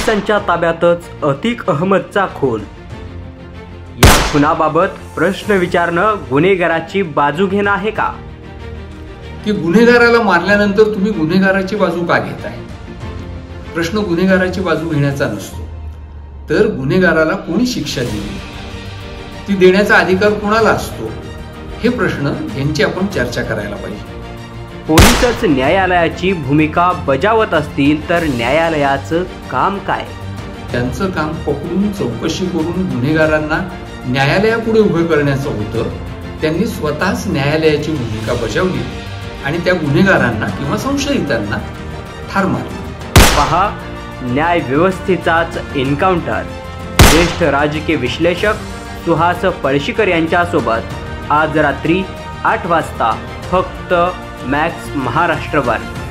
पोलिसांच्या ताब्यातच अतिक अहमदचा खून। या खुनाबाबत प्रश्न विचारणं गुन्हेगाराची बाजू घेणं आहे का? की गुन्हेगाराला मारल्यानंतर तुम्ही गुन्हेगाराची बाजू का घेताय? प्रश्न गुन्हेगाराची बाजू घेण्याचा नसतो, तर गुन्हेगाराला कोणी शिक्षा दिली, ती देण्याचा अधिकार कोणाला असतो, हे प्रश्न यांची आपण चर्चा करायला पाहिजे। पोलीसच न्यायालयाची भूमिका बजावत असतील तर न्यायालयाचं काम काय? त्यांचं काम पकडून चौकशी करून गुन्हेगारांना न्यायालयापुढे उभे करण्याचं होतं। त्यांनी स्वतःच न्यायालयाची भूमिका बजावली आणि त्या गुन्हेगारांना किंवा संशयितांना ठार मारले। पहा न्याय व्यवस्थेचाच एन्काउंटर। ज्येष्ठ राजकीय विश्लेषक सुहास पळशीकर यांच्यासोबत आज रात्री 8 वाजता फक्त मॅक्स महाराष्ट्रवर।